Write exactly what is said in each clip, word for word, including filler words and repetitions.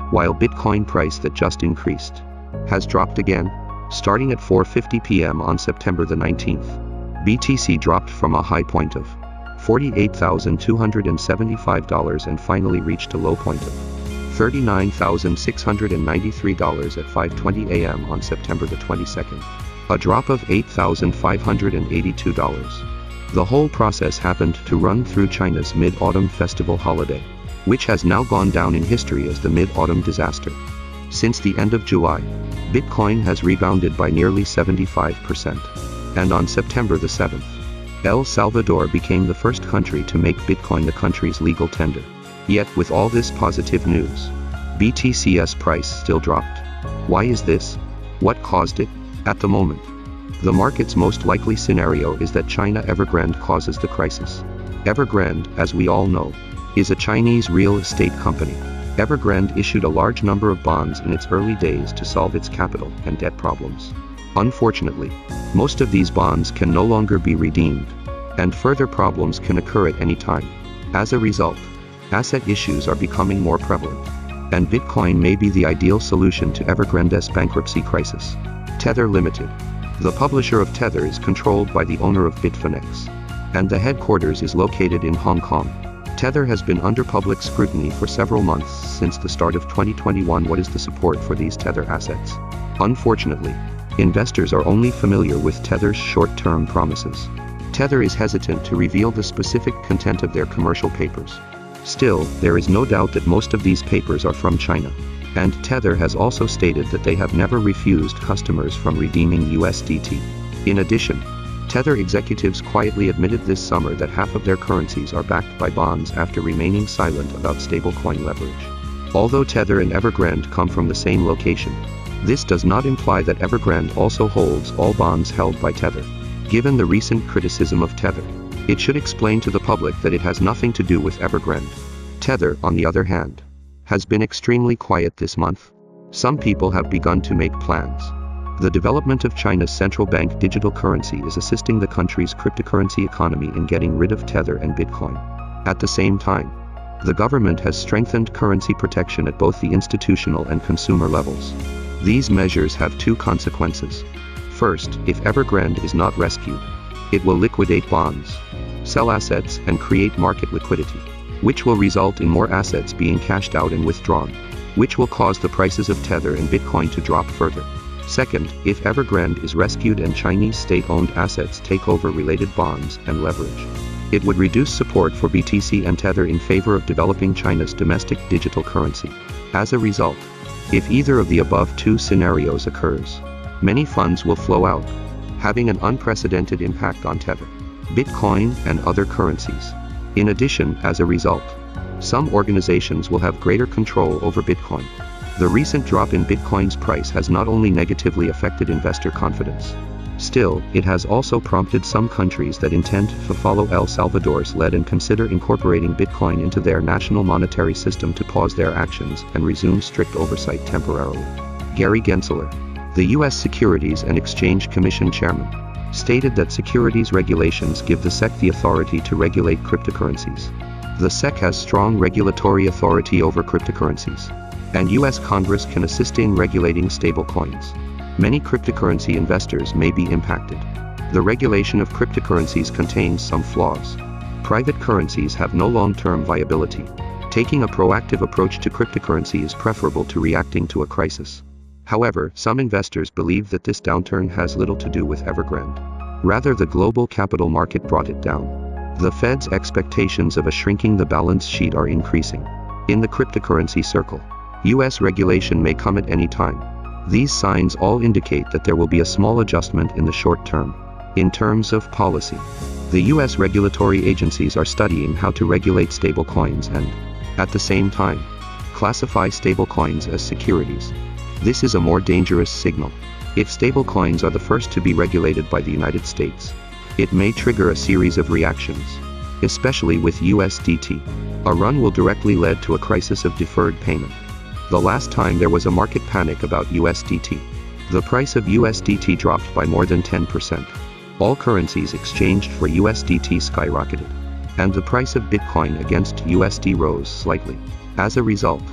while Bitcoin price that just increased has dropped again. Starting at four fifty p m on September the nineteenth, B T C dropped from a high point of forty-eight thousand two hundred seventy-five dollars and finally reached a low point of thirty-nine thousand six hundred ninety-three dollars at five twenty a m on September the twenty-second, a drop of eight thousand five hundred eighty-two dollars. The whole process happened to run through China's Mid-Autumn Festival holiday, which has now gone down in history as the Mid-Autumn disaster. Since the end of July, Bitcoin has rebounded by nearly seventy-five percent, and on September the seventh, El Salvador became the first country to make Bitcoin the country's legal tender. Yet with all this positive news, B T C's price still dropped. Why is this? What caused it? At the moment, the market's most likely scenario is that China Evergrande causes the crisis. Evergrande, as we all know, is a Chinese real estate company. Evergrande issued a large number of bonds in its early days to solve its capital and debt problems. Unfortunately, most of these bonds can no longer be redeemed, and further problems can occur at any time. As a result, asset issues are becoming more prevalent, and Bitcoin may be the ideal solution to Evergrande's bankruptcy crisis. Tether Limited. The publisher of Tether is controlled by the owner of Bitfinex, and the headquarters is located in Hong Kong. Tether has been under public scrutiny for several months since the start of twenty twenty-one. What is the support for these Tether assets? Unfortunately, investors are only familiar with Tether's short-term promises. Tether is hesitant to reveal the specific content of their commercial papers. Still, there is no doubt that most of these papers are from China, and Tether has also stated that they have never refused customers from redeeming U S D T. In addition, Tether executives quietly admitted this summer that half of their currencies are backed by bonds after remaining silent about stablecoin leverage. Although Tether and Evergrande come from the same location, this does not imply that Evergrande also holds all bonds held by Tether. Given the recent criticism of Tether, it should explain to the public that it has nothing to do with Evergrande. Tether, on the other hand, has been extremely quiet this month. Some people have begun to make plans. The development of China's central bank digital currency is assisting the country's cryptocurrency economy in getting rid of Tether and Bitcoin. At the same time, the government has strengthened currency protection at both the institutional and consumer levels. These measures have two consequences. First, if Evergrande is not rescued, it will liquidate bonds, sell assets, and create market liquidity, which will result in more assets being cashed out and withdrawn, which will cause the prices of Tether and Bitcoin to drop further. Second, if Evergrande is rescued and Chinese state-owned assets take over related bonds and leverage, it would reduce support for B T C and Tether in favor of developing China's domestic digital currency. As a result, if either of the above two scenarios occurs, many funds will flow out, having an unprecedented impact on Tether, Bitcoin, and other currencies. In addition, as a result, some organizations will have greater control over Bitcoin. The recent drop in Bitcoin's price has not only negatively affected investor confidence. Still, it has also prompted some countries that intend to follow El Salvador's lead and consider incorporating Bitcoin into their national monetary system to pause their actions and resume strict oversight temporarily. Gary Gensler, the U S Securities and Exchange Commission chairman, stated that securities regulations give the S E C the authority to regulate cryptocurrencies. The S E C has strong regulatory authority over cryptocurrencies, and U S Congress can assist in regulating stablecoins. Many cryptocurrency investors may be impacted. The regulation of cryptocurrencies contains some flaws. Private currencies have no long-term viability. Taking a proactive approach to cryptocurrency is preferable to reacting to a crisis. However, some investors believe that this downturn has little to do with Evergrande. Rather, the global capital market brought it down. The Fed's expectations of a shrinking the balance sheet are increasing. In the cryptocurrency circle, U S regulation may come at any time. These signs all indicate that there will be a small adjustment in the short term. In terms of policy, the U S regulatory agencies are studying how to regulate stablecoins and, at the same time, classify stablecoins as securities. This is a more dangerous signal. If stablecoins are the first to be regulated by the United States, it may trigger a series of reactions, especially with U S D T. A run will directly lead to a crisis of deferred payment. The last time there was a market panic about U S D T, the price of U S D T dropped by more than ten percent. All currencies exchanged for U S D T skyrocketed, and the price of Bitcoin against U S D rose slightly. As a result,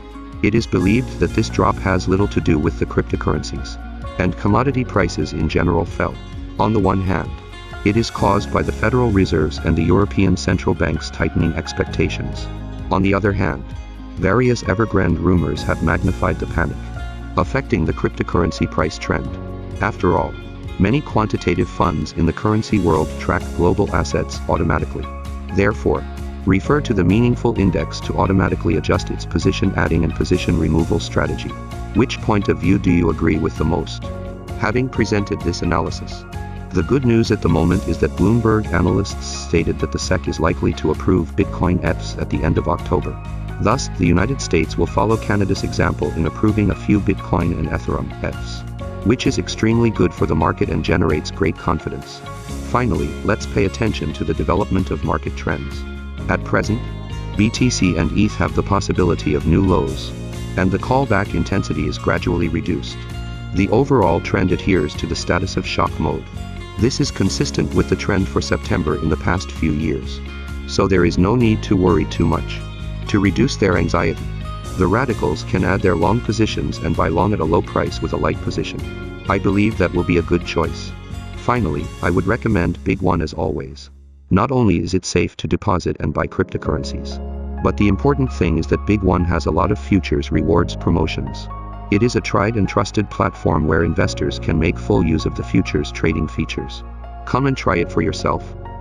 It is believed that this drop has little to do with the cryptocurrencies, and commodity prices in general fell. On the one hand, it is caused by the Federal Reserve's and the European Central Bank's tightening expectations. On the other hand, various evergrande rumors have magnified the panic, affecting the cryptocurrency price trend. After all, many quantitative funds in the currency world track global assets automatically. Therefore, refer to the meaningful index to automatically adjust its position adding and position removal strategy. Which point of view do you agree with the most? Having presented this analysis, the good news at the moment is that Bloomberg analysts stated that the S E C is likely to approve Bitcoin E T Fs at the end of October. Thus, the United States will follow Canada's example in approving a few Bitcoin and Ethereum E T Fs, which is extremely good for the market and generates great confidence. Finally, let's pay attention to the development of market trends. At present, B T C and E T H have the possibility of new lows, and the callback intensity is gradually reduced. The overall trend adheres to the status of shock mode. This is consistent with the trend for September in the past few years. So there is no need to worry too much. To reduce their anxiety, the radicals can add their long positions and buy long at a low price with a light position. I believe that will be a good choice. Finally, I would recommend BigONE as always. Not only is it safe to deposit and buy cryptocurrencies, but the important thing is that BigONE has a lot of futures rewards promotions. It is a tried and trusted platform where investors can make full use of the futures trading features. Come and try it for yourself.